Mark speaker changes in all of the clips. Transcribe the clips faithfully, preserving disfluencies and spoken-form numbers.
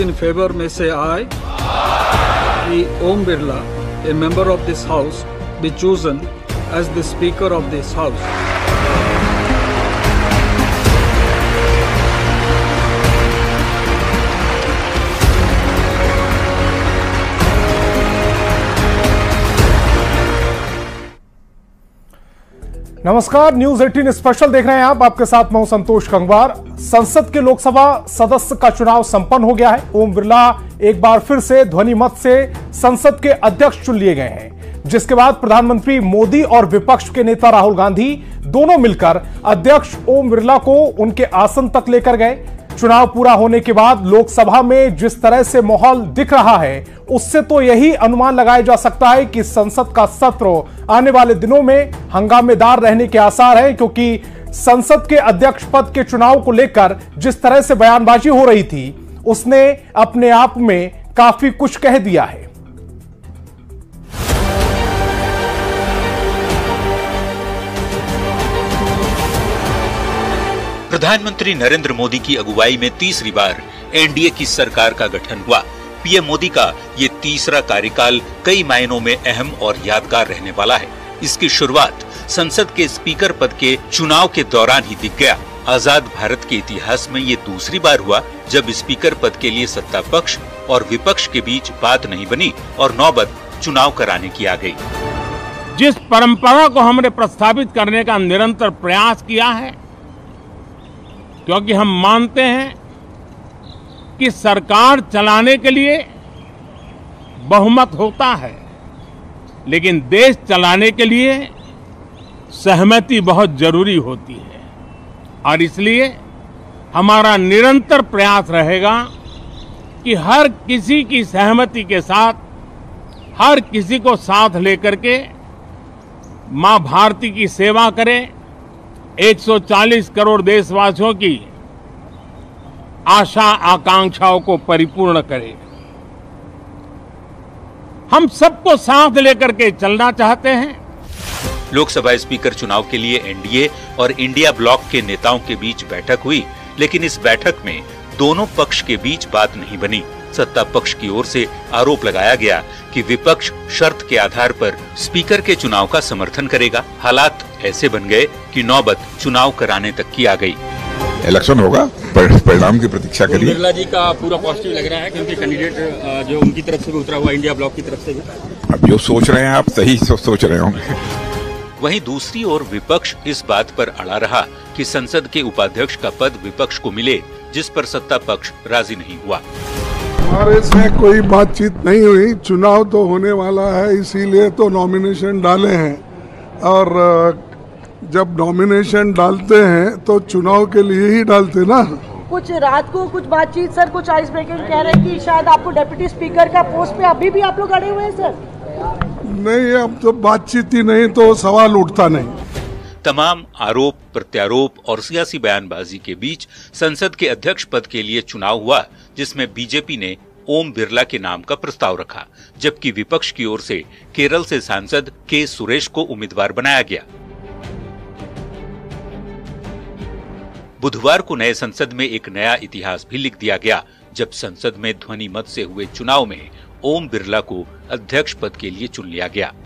Speaker 1: in favor may say aye. The Om Birla, a member of this House, be chosen as the Speaker of this House.
Speaker 2: नमस्कार, news अठारह special देख रहे हैं आप। आपके साथ मैं हूं संतोष गंगवार। संसद के लोकसभा सदस्य का चुनाव संपन्न हो गया है। ओम बिरला एक बार फिर से ध्वनि मत से संसद के अध्यक्ष चुन लिए गए हैं, जिसके बाद प्रधानमंत्री मोदी और विपक्ष के नेता राहुल गांधी दोनों मिलकर अध्यक्ष ओम बिरला को उनके आसन तक लेकर गए। चुनाव पूरा होने के बाद लोकसभा में जिस तरह से माहौल दिख रहा है, उससे तो यही अनुमान लगाया जा सकता है कि संसद का सत्र आने वाले दिनों में हंगामेदार रहने के आसार हैं, क्योंकि संसद के अध्यक्ष पद के चुनाव को लेकर जिस तरह से बयानबाजी हो रही थी, उसने अपने आप में काफी कुछ कह दिया है।
Speaker 3: प्रधानमंत्री नरेंद्र मोदी की अगुवाई में तीसरी बार एनडीए की सरकार का गठन हुआ। पीएम मोदी का ये तीसरा कार्यकाल कई मायनों में अहम और यादगार रहने वाला है। इसकी शुरुआत संसद के स्पीकर पद के चुनाव के दौरान ही दिख गया। आजाद भारत के इतिहास में ये दूसरी बार हुआ जब स्पीकर पद के लिए सत्ता पक्ष और विपक्ष के बीच बात नहीं बनी और नौबत चुनाव कराने की आ गई।
Speaker 4: जिस परंपरा को हमने प्रस्तावित करने का निरंतर प्रयास किया है, क्योंकि हम मानते हैं कि सरकार चलाने के लिए बहुमत होता है, लेकिन देश चलाने के लिए सहमति बहुत जरूरी होती है। और इसलिए हमारा निरंतर प्रयास रहेगा कि हर किसी की सहमति के साथ, हर किसी को साथ लेकर के मां भारती की सेवा करें, एक सौ चालीस करोड़ देशवासियों की आशा आकांक्षाओं को परिपूर्ण करें। हम सबको साथ लेकर के चलना चाहते हैं।
Speaker 3: लोकसभा स्पीकर चुनाव के लिए एनडीए और इंडिया ब्लॉक के नेताओं के बीच बैठक हुई, लेकिन इस बैठक में दोनों पक्ष के बीच बात नहीं बनी। सत्ता पक्ष की ओर से आरोप लगाया गया कि विपक्ष शर्त के आधार पर स्पीकर के चुनाव का समर्थन करेगा। हालात ऐसे बन गए कि नौबत चुनाव कराने तक की आ गई।
Speaker 5: इलेक्शन होगा, परिणाम की प्रतीक्षा करिए।
Speaker 6: बिरला जी का पूरा पॉजिटिव लग रहा है, क्योंकि कैंडिडेट जो उनकी तरफ से भी उतरा हुआ, इंडिया ब्लॉक की तरफ से भी।
Speaker 5: अब जो सोच रहे हैं आप सही सोच रहे होंगे।
Speaker 3: वहीं दूसरी ओर विपक्ष इस बात पर अड़ा रहा कि संसद के उपाध्यक्ष का पद विपक्ष को मिले, जिस पर सत्ता पक्ष राजी नहीं हुआ।
Speaker 7: हमारे से कोई बातचीत नहीं हुई। चुनाव तो होने वाला है, इसीलिए तो नॉमिनेशन डाले हैं, और जब नॉमिनेशन डालते हैं तो चुनाव के लिए ही डालते ना।
Speaker 8: कुछ रात को कुछ बातचीत सर, कुछ आइस ब्रेकिंग कह रहे हैं कि शायद आपको डिप्टी स्पीकर का पोस्ट पे अभी भी आप लोग अड़े हुए हैं सर।
Speaker 7: नहीं, अब तो बातचीत ही नहीं तो सवाल उठता नहीं।
Speaker 3: तमाम आरोप प्रत्यारोप और सियासी बयानबाजी के बीच संसद के अध्यक्ष पद के लिए चुनाव हुआ, जिसमें बीजेपी ने ओम बिरला के नाम का प्रस्ताव रखा, जबकि विपक्ष की ओर से केरल से सांसद के सुरेश को उम्मीदवार बनाया गया। बुधवार को नए संसद में एक नया इतिहास भी लिख दिया गया, जब संसद में ध्वनि मत से हुए चुनाव में ओम बिरला को अध्यक्ष पद के लिए चुन लिया गया।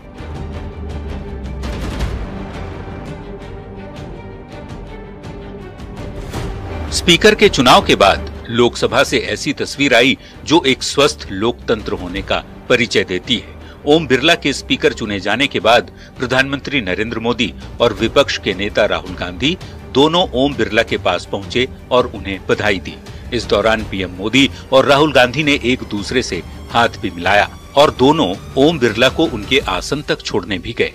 Speaker 3: स्पीकर के चुनाव के बाद लोकसभा से ऐसी तस्वीर आई जो एक स्वस्थ लोकतंत्र होने का परिचय देती है। ओम बिरला के स्पीकर चुने जाने के बाद प्रधानमंत्री नरेंद्र मोदी और विपक्ष के नेता राहुल गांधी दोनों ओम बिरला के पास पहुंचे और उन्हें बधाई दी। इस दौरान पीएम मोदी और राहुल गांधी ने एक दूसरे से हाथ भी मिलाया और दोनों ओम बिरला को उनके आसन तक छोड़ने भी गए।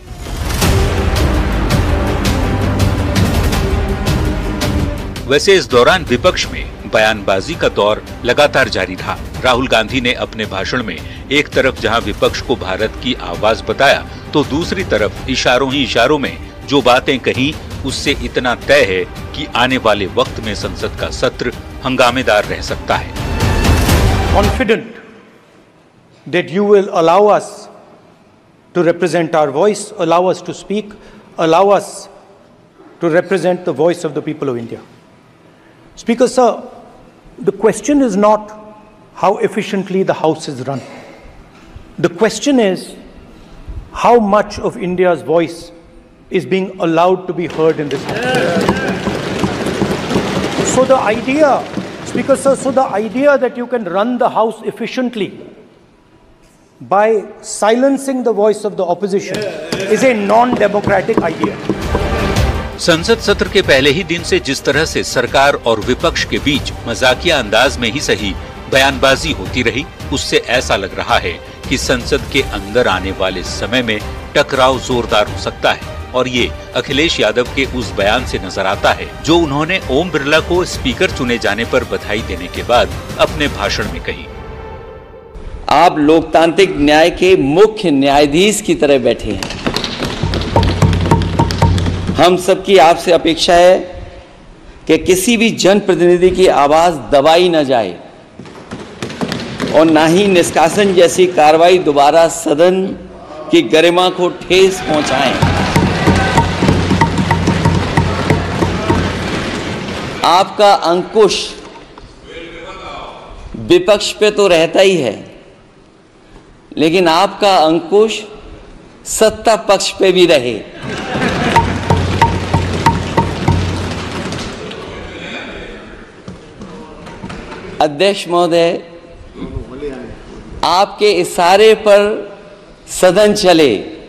Speaker 3: वैसे इस दौरान विपक्ष में बयानबाजी का दौर लगातार जारी रहा। राहुल गांधी ने अपने भाषण में एक तरफ जहां विपक्ष को भारत की आवाज बताया, तो दूसरी तरफ इशारों ही इशारों में जो बातें कही, उससे इतना तय है कि आने वाले वक्त में संसद का सत्र हंगामेदार रह सकता है।
Speaker 9: Confident that you will allow us to represent our voice, allow us to speak, allow us to represent the voice of the people of India. Speaker sir, the question is not how efficiently the House is run. The question is, how much of India's voice is being allowed to be heard in this House? So the idea, Speaker Sir, so the idea that you can run the House efficiently by silencing the voice of the opposition is a non-democratic idea.
Speaker 3: संसद सत्र के पहले ही दिन से जिस तरह से सरकार और विपक्ष के बीच मजाकिया अंदाज में ही सही बयानबाजी होती रही, उससे ऐसा लग रहा है कि संसद के अंदर आने वाले समय में टकराव जोरदार हो सकता है। और ये अखिलेश यादव के उस बयान से नजर आता है जो उन्होंने ओम बिरला को स्पीकर चुने जाने पर बधाई देने के बाद अपने भाषण में कही।
Speaker 10: आप लोकतांत्रिक न्याय के मुख्य न्यायाधीश की तरह बैठे हैं। हम सबकी आपसे अपेक्षा है कि किसी भी जनप्रतिनिधि की आवाज दबाई न जाए और ना ही निष्कासन जैसी कार्रवाई दोबारा सदन की गरिमा को ठेस पहुंचाएं। आपका अंकुश विपक्ष पे तो रहता ही है, लेकिन आपका अंकुश सत्ता पक्ष पे भी रहे। अध्यक्ष महोदय, आपके इशारे पर सदन चले,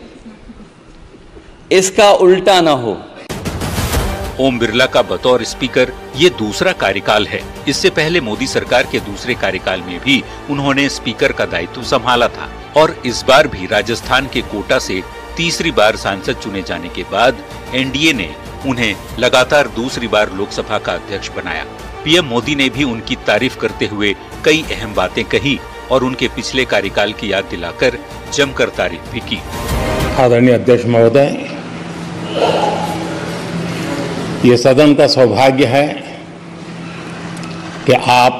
Speaker 10: इसका उल्टा न हो।
Speaker 3: ओम बिरला का बतौर स्पीकर ये दूसरा कार्यकाल है। इससे पहले मोदी सरकार के दूसरे कार्यकाल में भी उन्होंने स्पीकर का दायित्व संभाला था और इस बार भी राजस्थान के कोटा से तीसरी बार सांसद चुने जाने के बाद एनडीए ने उन्हें लगातार दूसरी बार लोकसभा का अध्यक्ष बनाया। पीएम मोदी ने भी उनकी तारीफ करते हुए कई अहम बातें कही और उनके पिछले कार्यकाल की याद दिलाकर जमकर तारीफ भी की।
Speaker 4: आदरणीय अध्यक्ष महोदय, ये सदन का सौभाग्य है कि आप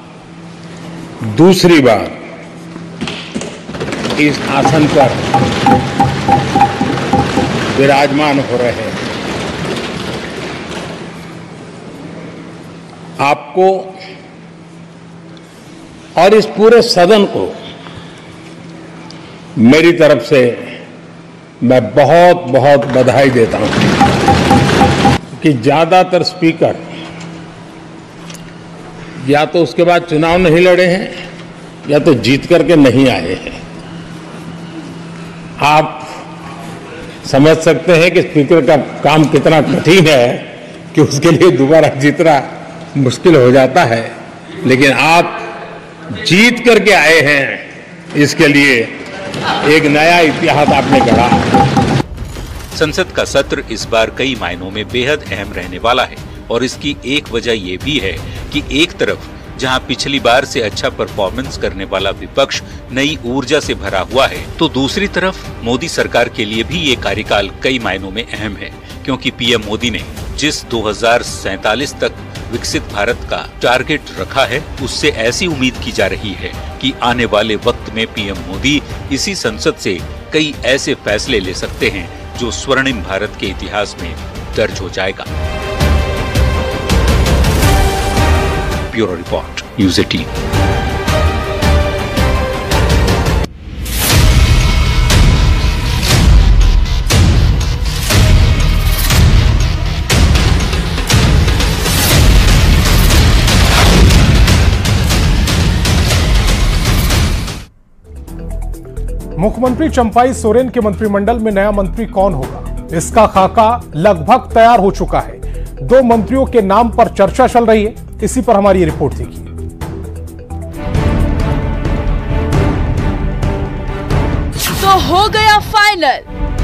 Speaker 4: दूसरी बार इस आसन पर विराजमान हो रहे हैं। आपको और इस पूरे सदन को मेरी तरफ से मैं बहुत बहुत बधाई देता हूं कि ज्यादातर स्पीकर या तो उसके बाद चुनाव नहीं लड़े हैं या तो जीत करके नहीं आए हैं। आप समझ सकते हैं कि स्पीकर का काम कितना कठिन है कि उसके लिए दोबारा जीतना मुश्किल हो जाता है, लेकिन आप जीत करके आए हैं, इसके लिए एक नया इतिहास आपने गढ़ा।
Speaker 3: संसद का सत्र इस बार कई मायनों में बेहद अहम रहने वाला है और इसकी एक वजह ये भी है कि एक तरफ जहां पिछली बार से अच्छा परफॉर्मेंस करने वाला विपक्ष नई ऊर्जा से भरा हुआ है, तो दूसरी तरफ मोदी सरकार के लिए भी ये कार्यकाल कई मायनों में अहम है, क्योंकि पीएम मोदी ने जिस दो हज़ार सैंतालीस तक विकसित भारत का टारगेट रखा है, उससे ऐसी उम्मीद की जा रही है कि आने वाले वक्त में पीएम मोदी इसी संसद से कई ऐसे फैसले ले सकते हैं जो स्वर्णिम भारत के इतिहास में दर्ज हो जाएगा। Bureau report, news eighteen.
Speaker 2: मुख्यमंत्री चंपाई सोरेन के मंत्रिमंडल में नया मंत्री कौन होगा, इसका खाका लगभग तैयार हो चुका है। दो मंत्रियों के नाम पर चर्चा चल रही है, इसी पर हमारी ये रिपोर्ट देखिए।
Speaker 11: तो हो गया फाइनल,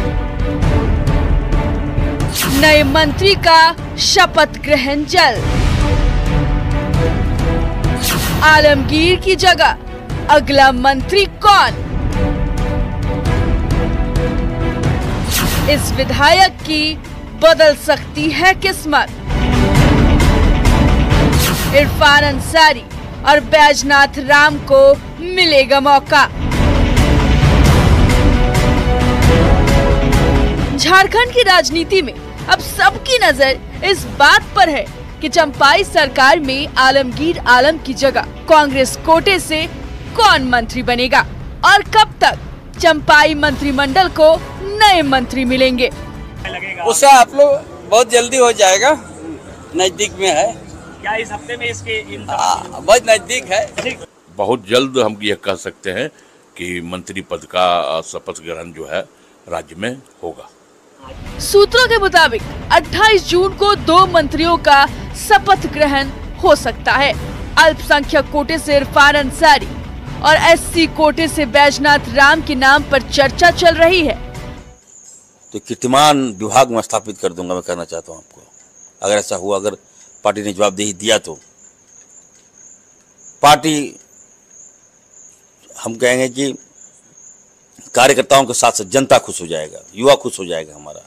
Speaker 11: नए मंत्री का शपथ ग्रहण जल्द। आलमगीर की जगह अगला मंत्री कौन? इस विधायक की बदल सकती है किस्मत। इरफान अंसारी और बैजनाथ राम को मिलेगा मौका। झारखंड की राजनीति में अब सबकी नजर इस बात पर है कि चंपाई सरकार में आलमगीर आलम की जगह कांग्रेस कोटे से कौन मंत्री बनेगा और कब तक चंपाई मंत्रिमंडल को नए मंत्री मिलेंगे।
Speaker 10: उससे आप लोग बहुत जल्दी हो जाएगा, नजदीक में है।
Speaker 6: क्या इस हफ्ते में इसके इन
Speaker 10: बहुत नजदीक है।
Speaker 12: बहुत जल्द हम ये कह सकते हैं कि मंत्री पद का शपथ ग्रहण जो है राज्य में होगा।
Speaker 11: सूत्रों के मुताबिक अट्ठाईस जून को दो मंत्रियों का शपथ ग्रहण हो सकता है। अल्पसंख्यक कोटे से इरफान अंसारी और एससी कोटे से बैजनाथ राम के नाम पर चर्चा चल रही है।
Speaker 10: तो कीर्तिमान विभाग में स्थापित कर दूंगा, मैं कहना चाहता हूँ आपको। अगर ऐसा हुआ, अगर पार्टी ने जवाबदेही दिया तो पार्टी, हम कहेंगे कि कार्यकर्ताओं के साथ साथ जनता खुश हो जाएगा, युवा खुश हो जाएगा हमारा,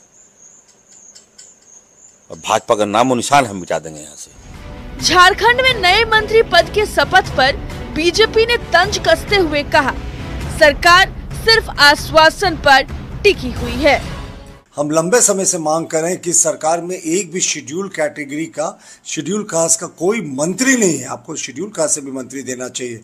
Speaker 10: और भाजपा का नामो निशान हम मिटा देंगे यहाँ से।
Speaker 11: झारखंड में नए मंत्री पद के शपथ पर बीजेपी ने तंज कसते हुए कहा, सरकार सिर्फ आश्वासन पर टिकी हुई है।
Speaker 13: हम लंबे समय से मांग कर रहे हैं कि सरकार में एक भी शेड्यूल कैटेगरी का, शेड्यूल कास्ट का कोई मंत्री नहीं है। आपको शेड्यूल कास्ट से भी मंत्री देना चाहिए।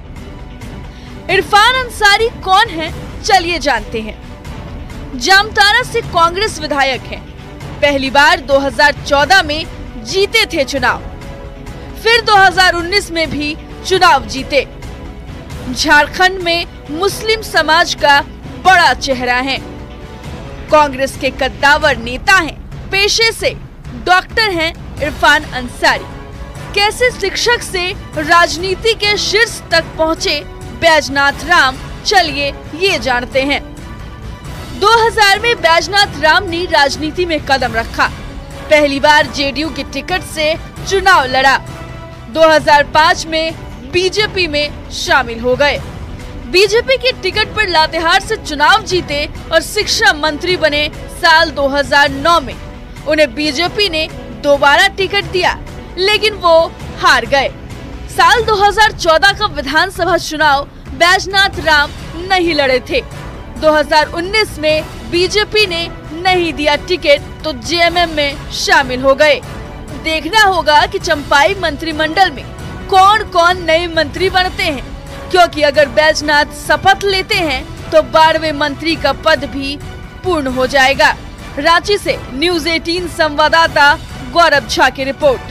Speaker 11: इरफान अंसारी कौन है, चलिए जानते हैं। जामताड़ा से कांग्रेस विधायक हैं। पहली बार दो हज़ार चौदह में जीते थे चुनाव, फिर दो हज़ार उन्नीस में भी चुनाव जीते। झारखंड में मुस्लिम समाज का बड़ा चेहरा है। कांग्रेस के कद्दावर नेता हैं। पेशे से डॉक्टर हैं इरफान अंसारी। कैसे शिक्षक से राजनीति के शीर्ष तक पहुंचे बैजनाथ राम, चलिए ये जानते हैं। दो हज़ार में बैजनाथ राम ने राजनीति में कदम रखा। पहली बार जेडीयू की टिकट से चुनाव लड़ा। दो हज़ार पाँच में बीजेपी में शामिल हो गए। बीजेपी की टिकट पर लातेहार से चुनाव जीते और शिक्षा मंत्री बने साल दो हज़ार नौ में। उन्हें बीजेपी ने दोबारा टिकट दिया, लेकिन वो हार गए। साल दो हज़ार चौदह का विधानसभा चुनाव बैजनाथ राम नहीं लड़े थे। दो हज़ार उन्नीस में बीजेपी ने नहीं दिया टिकट तो जेएमएम में शामिल हो गए। देखना होगा कि चंपाई मंत्रिमंडल में कौन कौन नए मंत्री बनते हैं, क्योंकि अगर बैजनाथ शपथ लेते हैं तो बारहवें मंत्री का पद भी पूर्ण हो जाएगा। रांची से न्यूज़ अठारह संवाददाता गौरव झा की रिपोर्ट।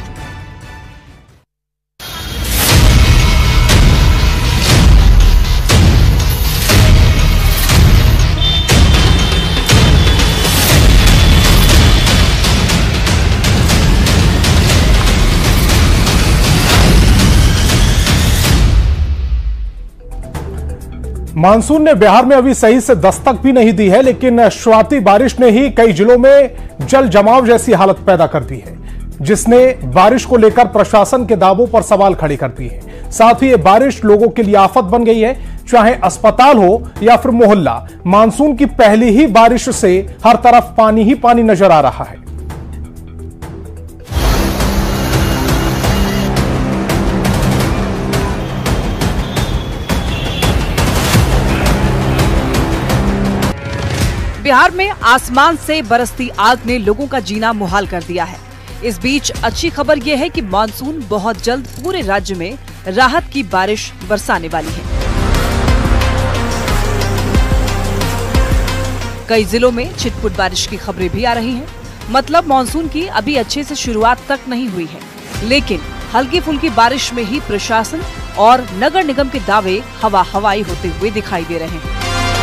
Speaker 2: मानसून ने बिहार में अभी सही से दस्तक भी नहीं दी है, लेकिन शुरुआती बारिश ने ही कई जिलों में जल जमाव जैसी हालत पैदा कर दी है, जिसने बारिश को लेकर प्रशासन के दावों पर सवाल खड़े कर दिए हैं। साथ ही ये बारिश लोगों के लिए आफत बन गई है, चाहे अस्पताल हो या फिर मोहल्ला। मानसून की पहली ही बारिश से हर तरफ पानी ही पानी नजर आ रहा है।
Speaker 14: बिहार में आसमान से बरसती आग ने लोगों का जीना मुहाल कर दिया है। इस बीच अच्छी खबर यह है कि मानसून बहुत जल्द पूरे राज्य में राहत की बारिश बरसाने वाली है। कई जिलों में छिटपुट बारिश की खबरें भी आ रही हैं। मतलब मानसून की अभी अच्छे से शुरुआत तक नहीं हुई है, लेकिन हल्की फुल्की बारिश में ही प्रशासन और नगर निगम के दावे हवा हवाई होते हुए दिखाई दे रहे हैं।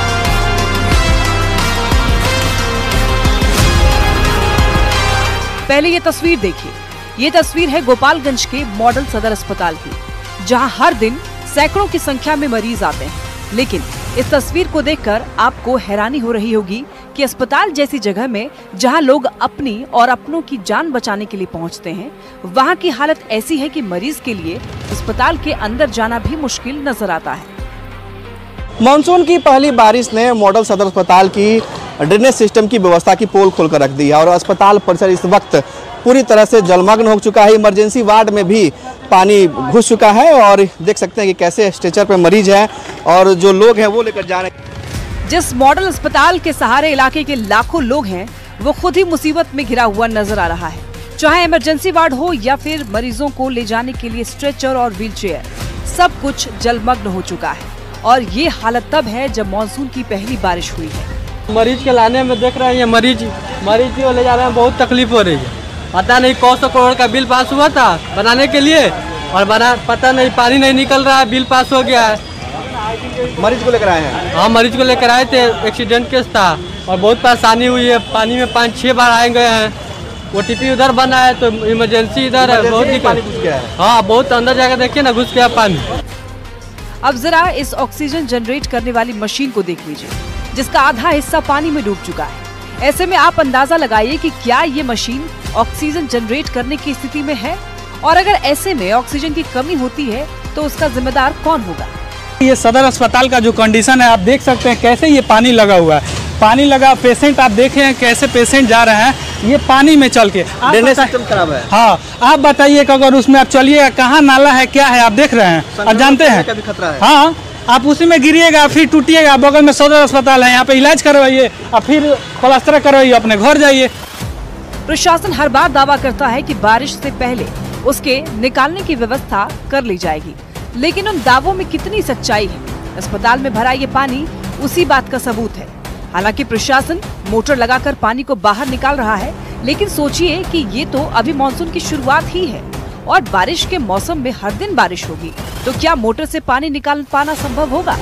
Speaker 14: पहले ये तस्वीर देखिए। ये तस्वीर है गोपालगंज के मॉडल सदर अस्पताल की, जहां हर दिन सैकड़ों की संख्या में मरीज आते हैं। लेकिन इस तस्वीर को देखकर आपको हैरानी हो रही होगी कि अस्पताल जैसी जगह में जहां लोग अपनी और अपनों की जान बचाने के लिए पहुंचते हैं, वहां की हालत ऐसी है कि मरीज के लिए अस्पताल के अंदर जाना भी मुश्किल नजर आता है।
Speaker 15: मानसून की पहली बारिश ने मॉडल सदर अस्पताल की ड्रेनेज सिस्टम की व्यवस्था की पोल खोलकर रख दी है और अस्पताल परिसर इस वक्त पूरी तरह से जलमग्न हो चुका है। इमरजेंसी वार्ड में भी पानी घुस चुका है और देख सकते हैं कि कैसे स्ट्रेचर पे मरीज हैं और जो लोग हैं वो लेकर जा रहे हैं।
Speaker 14: जिस मॉडल अस्पताल के सहारे इलाके के लाखों लोग हैं, वो खुद ही मुसीबत में घिरा हुआ नजर आ रहा है। चाहे इमरजेंसी वार्ड हो या फिर मरीजों को ले जाने के लिए स्ट्रेचर और व्हीलचेयर, सब कुछ जलमग्न हो चुका है। और ये हालत तब है जब मानसून की पहली बारिश हुई है।
Speaker 16: मरीज के लाने में देख रहे हैं, मरीज मरीज को ले जा रहे हैं, बहुत तकलीफ हो रही है। पता नहीं कौ सौ करोड़ का बिल पास हुआ था बनाने के लिए, और बना पता नहीं पानी नहीं निकल रहा है, बिल पास हो गया है।
Speaker 15: मरीज को लेकर आए हैं?
Speaker 16: हाँ, मरीज को लेकर आए थे, एक्सीडेंट केस था और बहुत परेशानी हुई है। पानी में पाँच छह बार आए गए हैं। ओटीपी उधर बना है तो इमरजेंसी इधर है, बहुत दिक्कत। हाँ, बहुत अंदर जाकर देखिए ना, घुस गया पानी।
Speaker 14: अब जरा इस ऑक्सीजन जनरेट करने वाली मशीन को देख लीजिए, जिसका आधा हिस्सा पानी में डूब चुका है। ऐसे में आप अंदाजा लगाइए कि क्या ये मशीन ऑक्सीजन जनरेट करने की स्थिति में है, और अगर ऐसे में ऑक्सीजन की कमी होती है तो उसका जिम्मेदार कौन होगा।
Speaker 17: ये सदर अस्पताल का जो कंडीशन है, आप देख सकते हैं कैसे ये पानी लगा हुआ है। पानी लगा, पेशेंट आप देखे हैं कैसे पेशेंट जा रहे हैं, ये पानी में चल के।
Speaker 15: ड्रेनेज सिस्टम खराब है।
Speaker 17: हाँ, आप बताइए कि अगर उसमें आप चलिएगा, कहाँ नाला है, क्या है, आप देख रहे हैं और जानते हैं।
Speaker 15: खतरा है।
Speaker 17: हाँ, आप उसी में गिरिएगा, फिर टूटिएगा। बगल में सदर अस्पताल है, यहाँ पे इलाज करवाइए और फिर प्लास्टर करवाइए, अपने घर जाइए।
Speaker 14: प्रशासन हर बार दावा करता है कि बारिश से पहले उसके निकालने की व्यवस्था कर ली जाएगी, लेकिन उन दावों में कितनी सच्चाई है, अस्पताल में भरा ये पानी उसी बात का सबूत है। हालांकि प्रशासन मोटर लगाकर पानी को बाहर निकाल रहा है, लेकिन सोचिए कि ये तो अभी मानसून की शुरुआत ही है और बारिश के मौसम में हर दिन बारिश होगी, तो क्या मोटर से पानी निकाल पाना संभव होगा।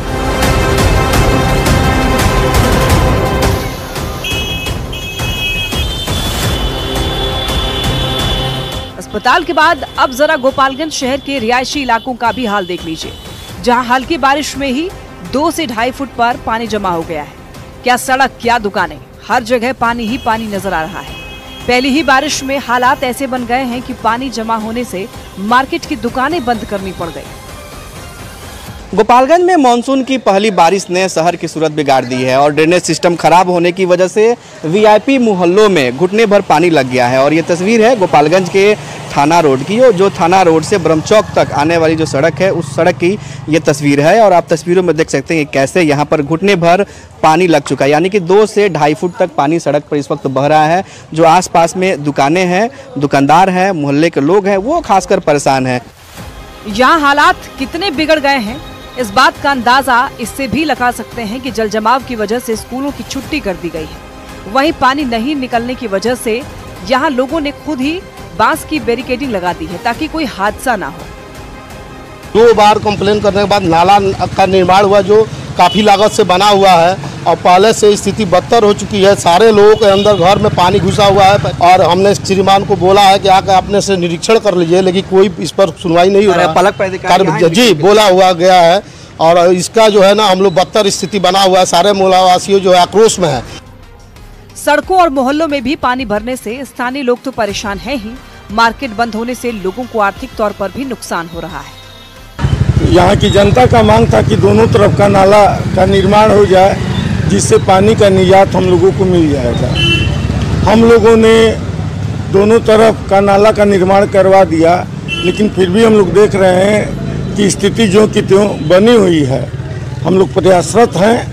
Speaker 14: अस्पताल के बाद अब जरा गोपालगंज शहर के रिहायशी इलाकों का भी हाल देख लीजिए, जहां हल्की बारिश में ही दो से ढाई फुट पर पानी जमा हो गया है। क्या सड़क, क्या दुकानें, हर जगह पानी ही पानी नजर आ रहा है। पहली ही बारिश में हालात ऐसे बन गए हैं कि पानी जमा होने से मार्केट की दुकानें बंद करनी पड़ गई।
Speaker 15: गोपालगंज में मानसून की पहली बारिश ने शहर की सूरत बिगाड़ दी है और ड्रेनेज सिस्टम खराब होने की वजह से वीआईपी मोहल्लों में घुटने भर पानी लग गया है। और ये तस्वीर है गोपालगंज के थाना रोड की, जो थाना रोड से ब्रह्मचौक तक आने वाली जो सड़क है, उस सड़क की ये तस्वीर है। और आप तस्वीरों में देख सकते हैं कैसे यहाँ पर घुटने भर पानी लग चुका है, यानी कि दो से ढाई फुट तक पानी सड़क पर इस वक्त बह रहा है। जो आसपास में दुकानें हैं, दुकानदार हैं, मोहल्ले के लोग हैं, वो खासकर परेशान हैं।
Speaker 14: यहाँ हालात कितने बिगड़ गए हैं, इस बात का अंदाजा इससे भी लगा सकते हैं कि जल जमाव की वजह से स्कूलों की छुट्टी कर दी गई है। वहीं पानी नहीं निकलने की वजह से यहाँ लोगों ने खुद ही बांस की बैरिकेडिंग लगा दी है ताकि कोई हादसा ना हो।
Speaker 18: दो बार कंप्लेन करने के बाद नाला का निर्माण हुआ, जो काफी लागत से बना हुआ है और पहले से स्थिति बदतर हो चुकी है। सारे लोगों के अंदर घर में पानी घुसा हुआ है और हमने श्रीमान को बोला है कि आकर अपने से निरीक्षण कर लीजिए, लेकिन कोई इस पर सुनवाई नहीं हो रहा है। पलक जी बोला हुआ गया है और इसका जो है ना हम लोग बदतर स्थिति बना हुआ है। सारे मोहल्लावासियों जो है आक्रोश में है।
Speaker 14: सड़कों और मोहल्लों में भी पानी भरने से स्थानीय लोग तो परेशान हैं ही, मार्केट बंद होने से लोगों को आर्थिक तौर पर भी नुकसान हो रहा है।
Speaker 19: यहाँ की जनता का मांग था कि दोनों तरफ का नाला का निर्माण हो जाए, जिससे पानी का निजात हम लोगों को मिल जाएगा। हम लोगों ने दोनों तरफ का नाला का निर्माण करवा दिया, लेकिन फिर भी हम लोग देख रहे हैं कि स्थिति जो की त्यों बनी हुई है। हम लोग प्रयासरत हैं।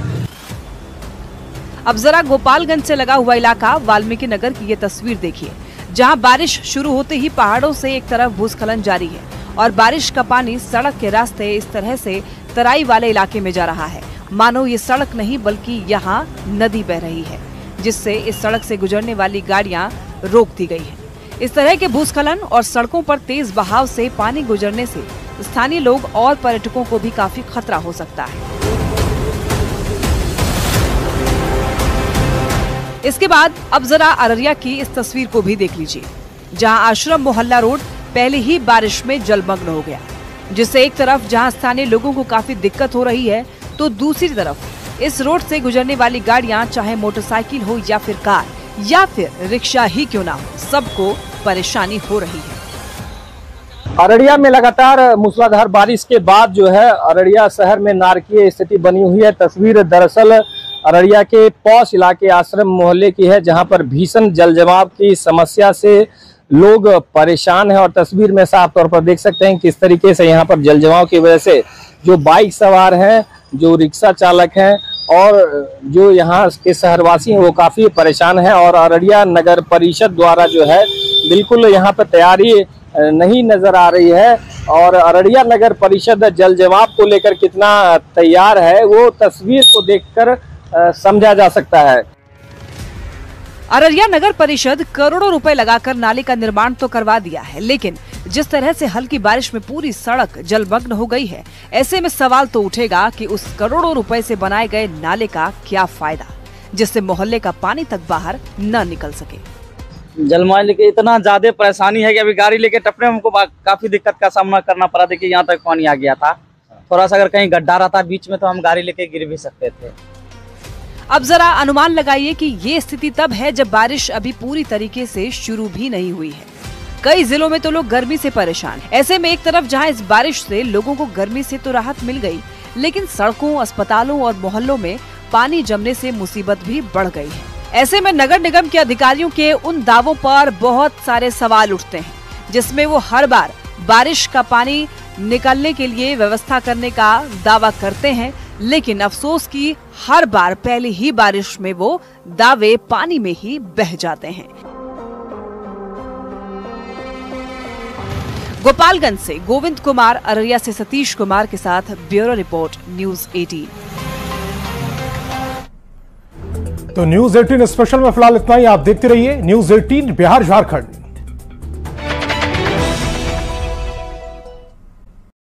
Speaker 14: अब जरा गोपालगंज से लगा हुआ इलाका वाल्मीकि नगर की ये तस्वीर देखिए, जहां बारिश शुरू होते ही पहाड़ों से एक तरफ भूस्खलन जारी है और बारिश का पानी सड़क के रास्ते इस तरह से तराई वाले इलाके में जा रहा है, मानो ये सड़क नहीं बल्कि यहाँ नदी बह रही है, जिससे इस सड़क से गुजरने वाली गाड़ियां रोक दी गई है। इस तरह के भूस्खलन और सड़कों पर तेज बहाव से पानी गुजरने से स्थानीय लोग और पर्यटकों को भी काफी खतरा हो सकता है। इसके बाद अब जरा अररिया की इस तस्वीर को भी देख लीजिए, जहां आश्रम मोहल्ला रोड पहले ही बारिश में जलमग्न हो गया, जिससे एक तरफ जहां स्थानीय लोगों को काफी दिक्कत हो रही है, तो दूसरी तरफ इस रोड से गुजरने वाली गाड़ियां, चाहे मोटरसाइकिल हो या फिर कार या फिर रिक्शा ही क्यों ना हो, सबको परेशानी हो रही है।
Speaker 20: अररिया में लगातार मूसलाधार बारिश के बाद जो है अररिया शहर में नारकीय स्थिति बनी हुई है। तस्वीर दरअसल अररिया के पौष इलाके आश्रम मोहल्ले की है, जहां पर भीषण जलजमाव की समस्या से लोग परेशान हैं और तस्वीर में साफ तौर पर देख सकते हैं किस तरीके से यहां पर जलजमाव की वजह से जो बाइक सवार हैं, जो रिक्शा चालक हैं और जो यहाँ के शहरवासी हैं वो काफी परेशान हैं। और अररिया नगर परिषद द्वारा जो है बिल्कुल यहाँ पर तैयारी नहीं नजर आ रही है और अररिया नगर परिषद जल जमाव को लेकर कितना तैयार है वो तस्वीर को देखकर समझा जा सकता है।
Speaker 14: अररिया नगर परिषद करोड़ों रुपए लगाकर नाले का निर्माण तो करवा दिया है, लेकिन जिस तरह से हल्की बारिश में पूरी सड़क जलमग्न हो गई है, ऐसे में सवाल तो उठेगा कि उस करोड़ों रुपए से बनाए गए नाले का क्या फायदा, जिससे मोहल्ले का पानी तक बाहर न निकल सके।
Speaker 21: जलमग्न के इतना ज्यादा परेशानी है कि अभी गाड़ी लेके टपने में हमको काफी दिक्कत का सामना करना पड़ा। देखिए यहाँ तक पानी आ गया था, थोड़ा सा अगर कहीं गड्ढा रहता बीच में तो हम गाड़ी लेके गिर भी सकते थे।
Speaker 14: अब जरा अनुमान लगाइए कि ये स्थिति तब है जब बारिश अभी पूरी तरीके से शुरू भी नहीं हुई है। कई जिलों में तो लोग गर्मी से परेशान हैं। ऐसे में एक तरफ जहां इस बारिश से लोगों को गर्मी से तो राहत मिल गई, लेकिन सड़कों, अस्पतालों और मोहल्लों में पानी जमने से मुसीबत भी बढ़ गई है। ऐसे में नगर निगम के अधिकारियों के उन दावों पर बहुत सारे सवाल उठते हैं, जिसमें वो हर बार बारिश का पानी निकलने के लिए व्यवस्था करने का दावा करते हैं, लेकिन अफसोस की हर बार पहली ही बारिश में वो दावे पानी में ही बह जाते हैं। गोपालगंज से गोविंद कुमार, अररिया से सतीश कुमार के साथ ब्यूरो रिपोर्ट, न्यूज अठारह।
Speaker 2: तो न्यूज अठारह स्पेशल में फिलहाल इतना ही। आप देखते रहिए न्यूज अठारह बिहार झारखंड।